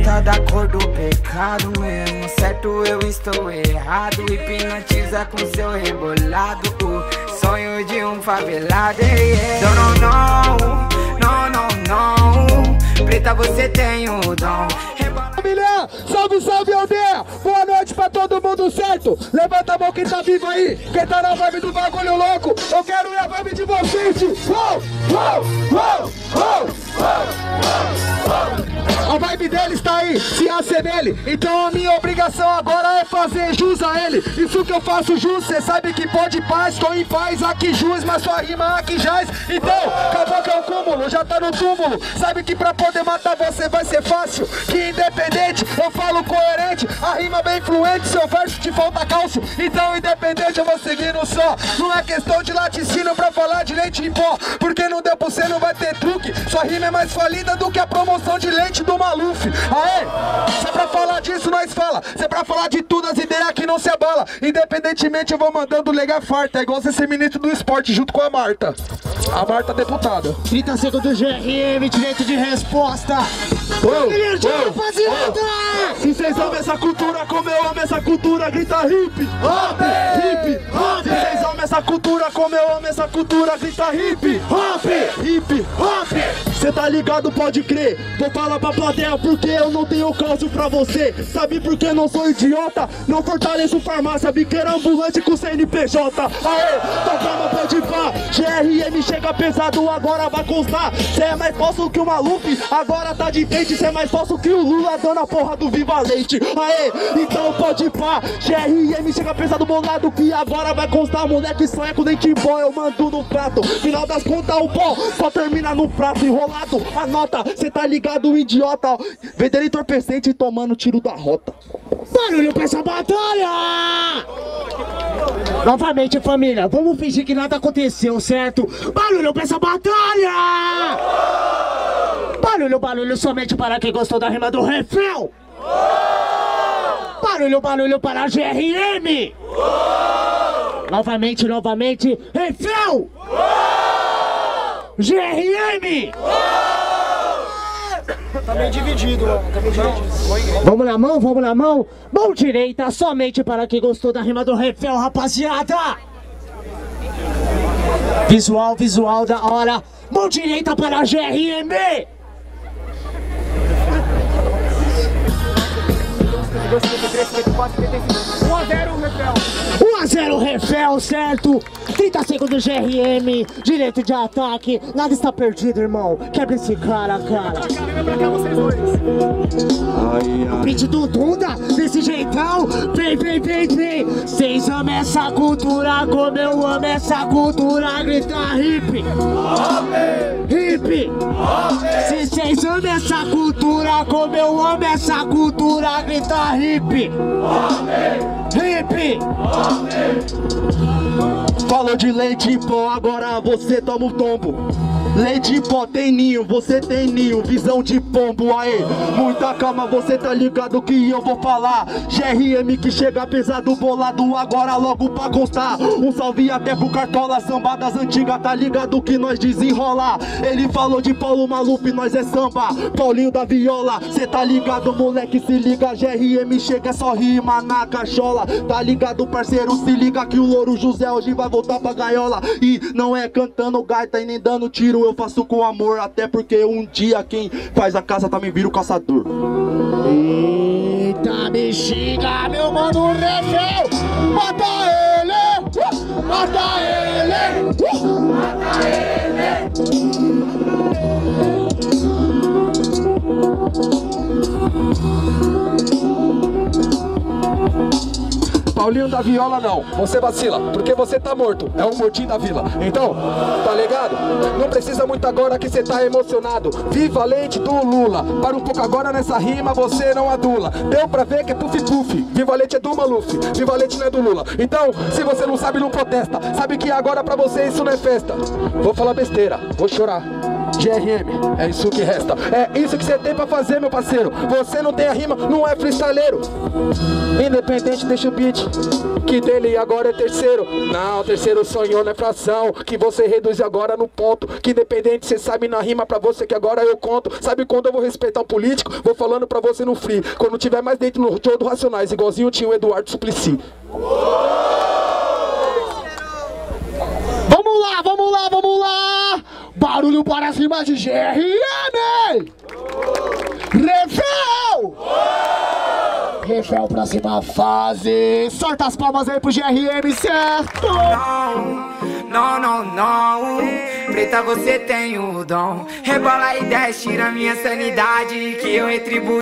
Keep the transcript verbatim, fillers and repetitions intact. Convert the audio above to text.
preta da cor do pecado mesmo. Certo, eu estou errado. Hipnotiza com seu rebolado o sonho de um favelado. Yeah. Don't know, não, não, não. Preta, você tem o dom. Família, salve, salve aldeia. Boa noite pra todo mundo, certo? Levanta a mão quem tá vivo aí, quem tá na vibe do bagulho louco. Eu quero ir a vibe de vocês. Uou, uou, uou, uou, uou. A vibe dele está aí, se assemelhe. Então a minha obrigação agora é fazer jus a ele. Isso que eu faço jus, cê sabe que pode paz. Estou em paz, aqui jus, mas sua rima aqui jaz. Então, acabou que é o cúmulo, já tá no túmulo. Sabe que pra poder matar você vai ser fácil. Que independente, eu falo coerente. A rima bem fluente, seu verso te falta cálcio. Então independente, eu vou seguir no só. Não é questão de laticínio pra falar de leite em pó. Porque não deu pra você, não vai ter truque. Sua rima é mais falida do que a promoção de leite do Maluf. Aê, se é pra falar disso nós fala. Se é pra falar de tudo, as ideias aqui não se abala. Independentemente eu vou mandando lega farta. É igual você ser ministro do esporte junto com a Marta. A Marta deputada. trinta segundos G R M, direito de resposta. Oh, Energia, oh, rapaziada! Oh. Se vocês amam essa cultura como eu amo essa cultura, grita hip, hop, hip, hop. Se vocês amam essa cultura como eu amo essa cultura, grita hip, hop, hip, hop. Cê tá ligado, pode crer. Vou falar pra plateia porque eu não tenho caso pra você. Sabe por que não sou idiota? Não fortaleço farmácia, biqueira ambulante com C N P J. Aê, tua calma pode pá. G R M chega pesado, agora vai constar. Cê é mais falso que o Maluf, agora tá de frente. Cê é mais falso que o Lula, dando a porra do Viva Leite. Aê, então pode pá. G R M chega pesado, bolado, que agora vai constar. Moleque sonha com dente bom, eu mando no prato. Final das contas, o pó só termina no prato enrolado. Anota, cê tá ligado, idiota. Vendendo entorpecente e tomando tiro da rota. Barulho pra essa batalha! Novamente, família, vamos fingir que nada aconteceu, certo? Barulho pra essa batalha! Barulho, barulho somente para quem gostou da rima do refrão! Barulho, barulho para G R M! Novamente, novamente, refrão! G R M! Tá meio dividido, ó. Tá meio dividido. Vamos na mão, vamos na mão. Mão direita somente para quem gostou da rima do refrão, rapaziada. Visual, visual da hora. Mão direita para G R M. um a zero refrão. um a zero refrão, certo? trinta segundos G R M, direito de ataque. Nada está perdido, irmão. Quebra esse cara, cara. Pra cá vocês dois. Beat do Dunda, desse jeitão. Vem, vem, vem, vem. Cês amam essa cultura como eu amo essa cultura. Grita hip, hip. Se cês amam essa cultura como eu amo essa cultura. Grita hip, hip. Falou de leite em pó, agora você toma o tombo. Leite em pó tem ninho, você tem ninho, visão de pombo, aê. Muita calma, você tá ligado que eu vou falar. G R M que chega pesado, bolado, agora logo pra constar. Um salve até pro Cartola, samba das antigas, tá ligado que nós desenrola. Ele falou de Paulo Maluf, nós é samba, Paulinho da viola. Cê tá ligado, moleque, se liga, G R M chega, é só rima na cachola. Tá ligado, parceiro, se liga que o Louro José hoje vai voltar pra gaiola. E não é cantando gaita e nem dando tiro, eu faço com amor, até porque um dia quem faz a casa também vira o caçador. Eita, me xinga, meu mano refrão. Mata ele, mata ele, mata ele. Paulinho da viola não, você vacila, porque você tá morto, é um mortinho da vila. Então, tá ligado? Não precisa muito agora que você tá emocionado. Viva Leite do Lula, para um pouco agora nessa rima você não adula. Deu pra ver que é puff puff, Viva Leite é do Maluf, Viva Leite não é do Lula. Então, se você não sabe, não protesta. Sabe que agora pra você isso não é festa. Vou falar besteira, vou chorar. G R M, é isso que resta. É isso que você tem pra fazer, meu parceiro. Você não tem a rima, não é freestyleiro. Independente, deixa o beat, que dele agora é terceiro. Não, terceiro sonhou na fração, que você reduz agora no ponto. Que independente, você sabe na rima pra você que agora eu conto. Sabe quando eu vou respeitar um político? Vou falando pra você no free. Quando tiver mais dentro no show do Racionais, igualzinho tinha o Eduardo Suplicy. Vamos lá, vamos lá, vamos lá! Barulho para cima de G R M! Refel! Refel pra cima, fase! Sorta as palmas aí pro G R M, certo? Não, não, não, preta, você tem o dom. Rebola e desce, tira minha sanidade, que eu retribuo.